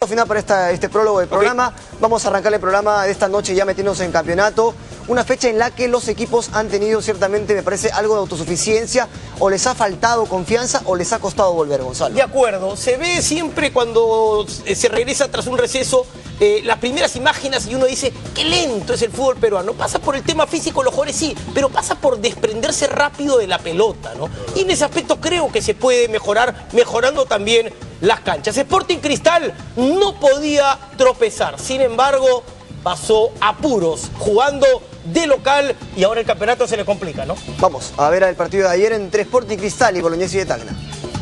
Final para este prólogo del programa. Vamos a arrancar el programa de esta noche ya metiéndonos en campeonato. Una fecha en la que los equipos han tenido ciertamente, me parece, algo de autosuficiencia, o les ha faltado confianza o les ha costado volver, Gonzalo. De acuerdo, se ve siempre cuando se regresa tras un receso las primeras imágenes y uno dice, qué lento es el fútbol peruano. Pasa por el tema físico, los jugadores sí, pero pasa por desprenderse rápido de la pelota, ¿no? Y en ese aspecto creo que se puede mejorar, mejorando también las canchas. Sporting Cristal no podía tropezar, sin embargo, pasó apuros jugando de local y ahora el campeonato se le complica, ¿no? Vamos a ver el partido de ayer entre Sporting Cristal y Bolognesi de Tacna.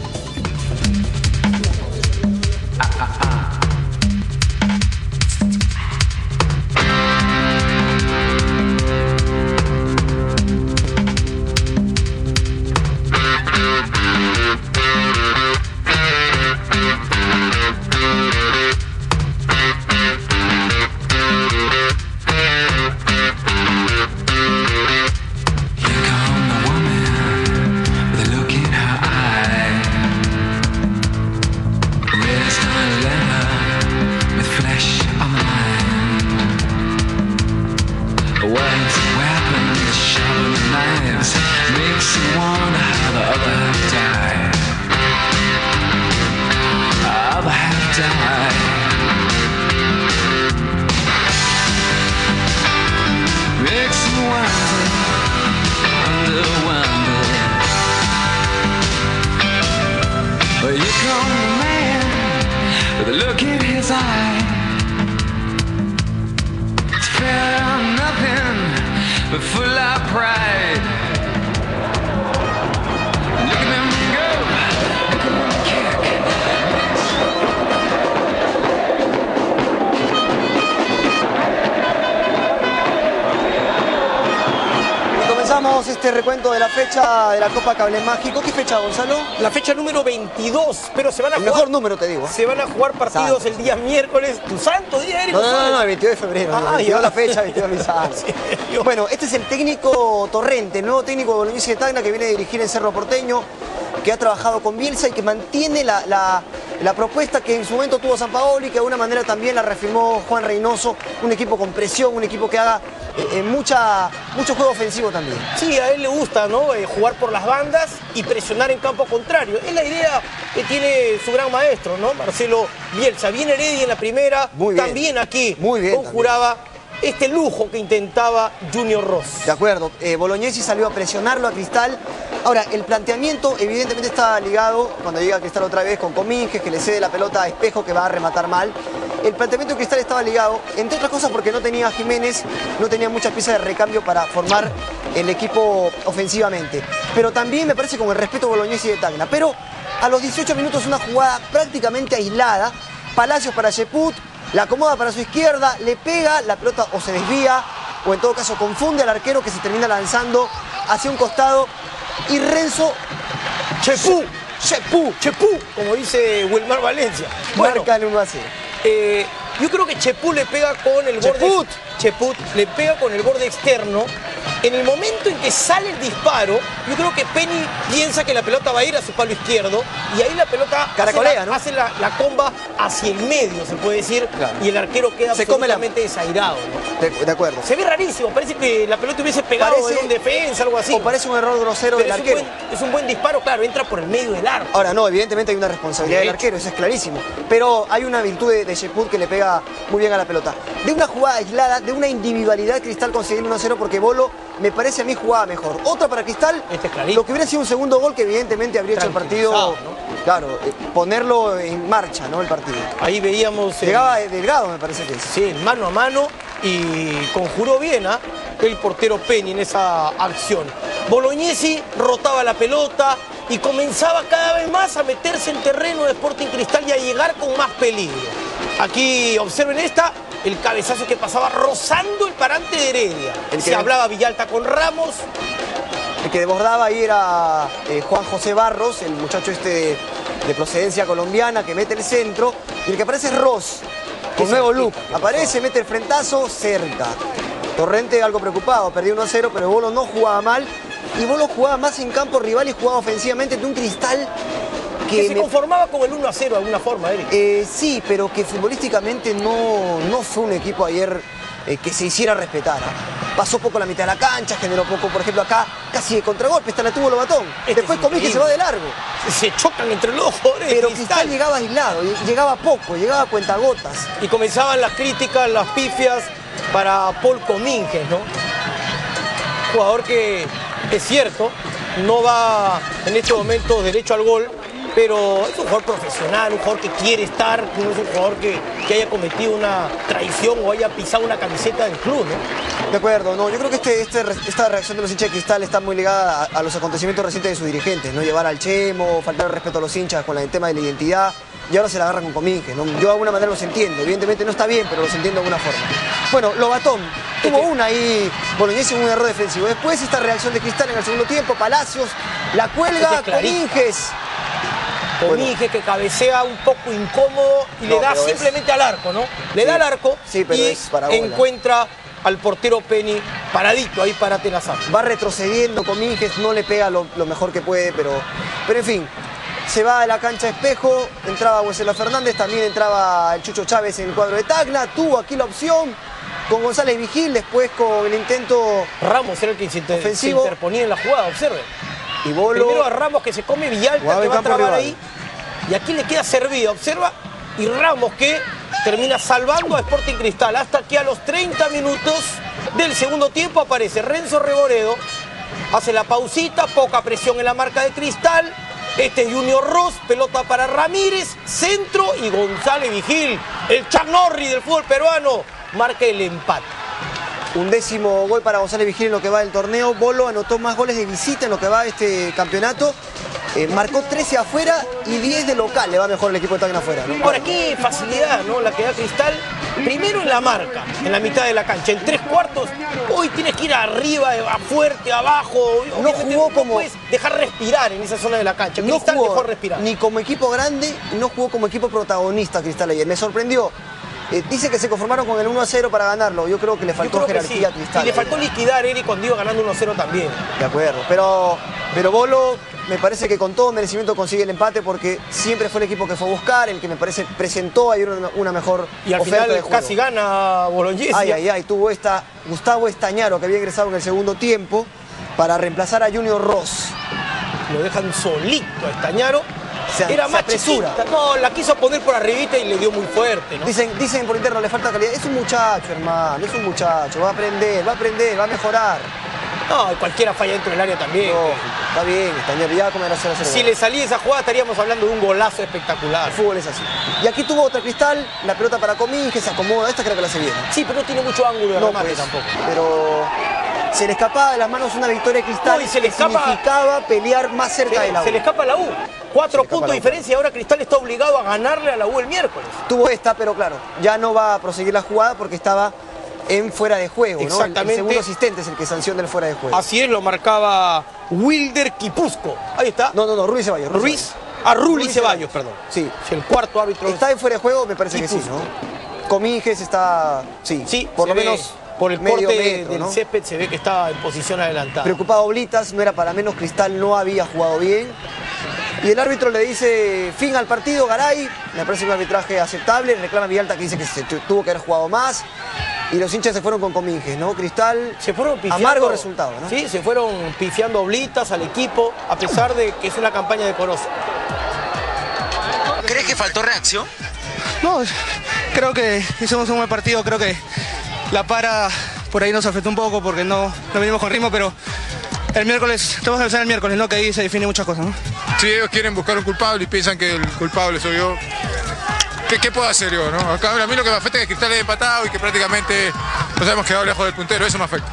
Este recuento de la fecha de la Copa Cable Mágico. ¿Qué fecha, Gonzalo? La fecha número 22, pero se van a jugar... mejor número, te digo. Se van a jugar partidos el día miércoles. ¿Tu santo día, Eric? No, el 22 de febrero. Ah, 22 la fecha, 22 mi santo. Bueno, este es el técnico Torrente, el nuevo técnico de Bolognesi de Tacna, que viene a dirigir en Cerro Porteño, que ha trabajado con Bielsa y que mantiene la propuesta que en su momento tuvo Sampaoli, que de alguna manera también la reafirmó Juan Reynoso, un equipo con presión, un equipo que haga mucho juego ofensivo también. Sí, a él le gusta, ¿no? Jugar por las bandas y presionar en campo contrario. Es la idea que tiene su gran maestro, ¿no? Marcelo Bielsa. Bien Heredia en la primera, muy bien. También aquí conjuraba este lujo que intentaba Junior Ross. De acuerdo, Bolognesi salió a presionarlo a Cristal. Ahora, el planteamiento evidentemente está ligado, cuando llega Cristal otra vez, con Cominges, que le cede la pelota a Espejo, que va a rematar mal. El planteamiento de Cristal estaba ligado, entre otras cosas porque no tenía a Jiménez, no tenía muchas piezas de recambio para formar el equipo ofensivamente. Pero también me parece con el respeto a Bolognesi de Tacna. Pero a los 18 minutos una jugada prácticamente aislada, Palacios para Cheput, la acomoda para su izquierda, le pega, la pelota o se desvía, o en todo caso confunde al arquero que se termina lanzando hacia un costado. Y Renzo Chepú, como dice Wilmar Valencia. Marca el 1-0. Yo creo que Chepú le pega con el borde. Cheput le pega con el borde externo. En el momento en que sale el disparo, yo creo que Penny piensa que la pelota va a ir a su palo izquierdo y ahí la pelota hace la comba hacia el medio, se puede decir, claro. Y el arquero queda absolutamente desairado, ¿no? De acuerdo. Se ve rarísimo, parece que la pelota hubiese pegado en defensa, algo así. O parece un error grosero del arquero. Es un buen disparo, claro, entra por el medio del arco. Ahora no, evidentemente hay una responsabilidad del arquero, eso es clarísimo. Pero hay una virtud de Cheput que le pega muy bien a la pelota. De una jugada aislada, de una individualidad, Cristal consiguiendo 1-0 porque Bolo, me parece a mí, jugaba mejor. Otra para Cristal, lo que hubiera sido un segundo gol que evidentemente habría hecho el partido, ¿no? Claro, ponerlo en marcha, ¿no? El partido. Ahí veíamos... Llegaba Delgado, me parece que es. Sí, mano a mano y conjuró bien el portero Penny en esa acción. Bolognesi rotaba la pelota y comenzaba cada vez más a meterse en terreno de Sporting Cristal y a llegar con más peligro. Aquí observen el cabezazo que pasaba rozando el parante de Heredia. Se hablaba Villalta con Ramos. El que desbordaba ahí era Juan José Barros, el muchacho de procedencia colombiana que mete el centro. Y el que aparece es Ross, con nuevo look. Aparece, mete el frentazo, cerca. Torrente algo preocupado, perdió 1-0, pero Bolo no jugaba mal. Y Bolo jugaba más en campo rival y jugaba ofensivamente de un Cristal Que se conformaba con el 1-0 de alguna forma, Eric. Sí, pero que futbolísticamente no fue un equipo ayer que se hiciera respetar. Pasó poco la mitad de la cancha, generó poco, por ejemplo, acá casi de contragolpe, esta la tuvo Lobatón. Después Comín se va de largo. Se chocan entre los dos jugadores. Pero Cristal llegaba aislado, llegaba poco, llegaba a cuentagotas. Y comenzaban las críticas, las pifias para Paul Comínguez, ¿no? Jugador que, es cierto, no va en estos momentos derecho al gol, pero es un jugador profesional, un jugador que quiere estar, no es un jugador que haya cometido una traición o haya pisado una camiseta del club, ¿no? De acuerdo, no, yo creo que esta reacción de los hinchas de Cristal está muy ligada a los acontecimientos recientes de sus dirigentes, ¿no? Llevar al Chemo, faltar el respeto a los hinchas con el tema de la identidad, y ahora se la agarran con Comínguez, ¿no? Yo de alguna manera los entiendo, evidentemente no está bien, pero los entiendo de alguna forma. Bueno, Lobatón tuvo una ahí, Bolognesi, un error defensivo. Después esta reacción de Cristal en el segundo tiempo, Palacios la cuelga, Comínguez. Comínguez que cabecea un poco incómodo y le da simplemente al arco, ¿no? Le da al arco y encuentra al portero Penny paradito ahí para Tenazar. Va retrocediendo Comínguez, no le pega lo mejor que puede, pero en fin. Se va a la cancha Espejo, entraba Wesley Fernández, también entraba el Chucho Chávez en el cuadro de Tacna, tuvo aquí la opción con González Vigil, después con el intento Ramos era el que se interponía en la jugada, observe. Y Bolo. Primero a Ramos que se come Villalta, que va a trabar ahí. Y aquí le queda servido, observa. Y Ramos que termina salvando a Sporting Cristal. Hasta que a los 30 minutos del segundo tiempo aparece Renzo Reboredo. Hace la pausita, poca presión en la marca de Cristal. Este es Junior Ross, pelota para Ramírez, centro y González Vigil, el Chuck Norris del fútbol peruano, marca el empate. Un 10º gol para González Vigil en lo que va del torneo. Bolo anotó más goles de visita en lo que va de este campeonato. Marcó 13 afuera y 10 de local. Le va mejor el equipo de Tacna afuera, ¿no? Ahora, qué facilidad, ¿no? La que da Cristal. Primero en la marca, en la mitad de la cancha. En 3/4, hoy tienes que ir arriba, fuerte, abajo. No jugó como... No puedes dejar respirar en esa zona de la cancha. Cristal no jugó dejó respirar. Ni como equipo grande, no jugó como equipo protagonista Cristal ayer. Me sorprendió. Dice que se conformaron con el 1-0 para ganarlo. Yo creo que le faltó jerarquía a Cristal. Y le faltó liquidar, Eric, cuando iba ganando 1-0 también. De acuerdo, pero Bolo me parece que con todo merecimiento consigue el empate porque siempre fue el equipo que fue a buscar, el que me parece presentó ahí una mejor y al oferta final de juego. Casi gana Bolognesi. Ay, tuvo Gustavo Estañaro, que había ingresado en el segundo tiempo para reemplazar a Junior Ross. Lo dejan solito a Estañaro. Era más chiquita. No, la quiso poner por arribita y le dio muy fuerte, ¿no? Dicen por interno, le falta calidad. Es un muchacho, hermano, es un muchacho. Va a aprender, va a mejorar. No, cualquiera falla dentro del área también. No, está bien, Estañaro, ya como era 0-0. Si le salía esa jugada estaríamos hablando de un golazo espectacular. El fútbol es así. Y aquí tuvo otra Cristal, la pelota para Comínguez, se acomoda. Esta creo que la hace bien. Sí, pero no tiene mucho ángulo de remate tampoco. Pero se le escapaba de las manos una victoria de Cristal. No, y se le significaba pelear más cerca de la U. Se le escapa a la U. 4 puntos de diferencia y ahora Cristal está obligado a ganarle a la U el miércoles. Tuvo esta, pero claro, ya no va a proseguir la jugada porque estaba en fuera de juego, ¿no? Exactamente. El segundo asistente es el que sanciona el fuera de juego. Así es, lo marcaba Wilder Quipusco. Ahí está. No, Rulli Ceballos. Rulli Ceballos, perdón. Sí. El cuarto árbitro. ¿Está en fuera de juego? Me parece Quipusco. Que sí, ¿no? Comínguez está, sí por lo menos por el corte del césped se ve que estaba en posición adelantada. Preocupado Blitas, no era para menos, Cristal no había jugado bien. Y el árbitro le dice fin al partido, Garay. Me parece un arbitraje aceptable. Reclama Villalta que dice que se tuvo que haber jugado más. Y los hinchas se fueron con Comínguez, ¿no? Cristal, se fueron pifiando, amargo resultado, ¿no? Sí, se fueron pifiando Oblitas al equipo, a pesar de que es una campaña decorosa. ¿Crees que faltó reacción? No, creo que hicimos un buen partido, creo que la para por ahí nos afectó un poco porque no venimos con ritmo, pero el miércoles, tenemos que pensar el miércoles, ¿no? Que ahí se define muchas cosas, ¿no? Sí, ellos quieren buscar un culpable y piensan que el culpable soy yo. ¿Qué puedo hacer yo, no? Acá, a mí lo que me afecta es que Cristal haya empatado y que prácticamente nos hemos quedado lejos del puntero, eso me afecta.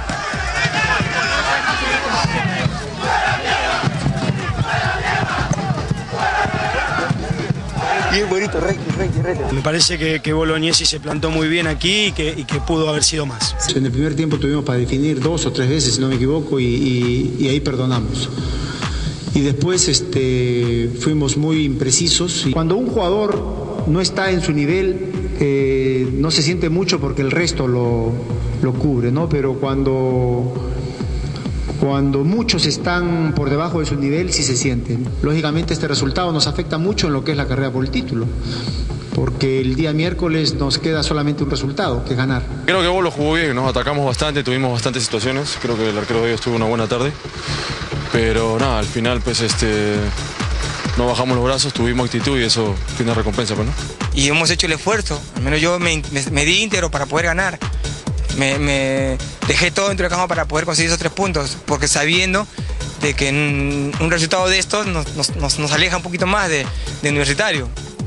Bien bonito, recto. Me parece que Bolognesi se plantó muy bien aquí y que pudo haber sido más. En el primer tiempo tuvimos para definir 2 o 3 veces, si no me equivoco, y ahí perdonamos. Y después fuimos muy imprecisos. Cuando un jugador no está en su nivel, no se siente mucho porque el resto lo cubre, ¿no? Pero cuando Cuando muchos están por debajo de su nivel, sí se sienten. Lógicamente este resultado nos afecta mucho en lo que es la carrera por el título, porque el día miércoles nos queda solamente un resultado, que es ganar. Creo que Bolo jugó bien, nos atacamos bastante, tuvimos bastantes situaciones, creo que el arquero de ellos tuvo una buena tarde, pero nada, al final pues no bajamos los brazos, tuvimos actitud y eso tiene recompensa, pues, ¿no? Y hemos hecho el esfuerzo, al menos yo me di íntegro para poder ganar. Me dejé todo dentro del campo para poder conseguir esos 3 puntos, porque sabiendo de que un resultado de estos nos aleja un poquito más de Universitario.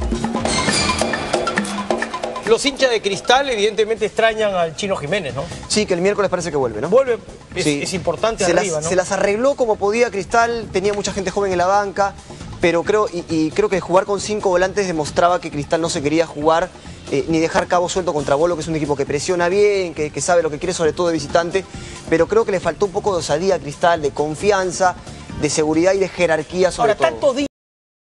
Los hinchas de Cristal evidentemente extrañan al Chino Jiménez, ¿no? Sí, que el miércoles parece que vuelve, ¿no? Vuelve, Sí. es importante se arriba, las, ¿no? Se las arregló como podía Cristal, tenía mucha gente joven en la banca, pero creo que jugar con 5 volantes demostraba que Cristal no se quería jugar ni dejar cabo suelto contra Bolo, que es un equipo que presiona bien, que sabe lo que quiere, sobre todo de visitante, pero creo que le faltó un poco de osadía a Cristal, de confianza, de seguridad y de jerarquía sobre todo. Ahora, tantos días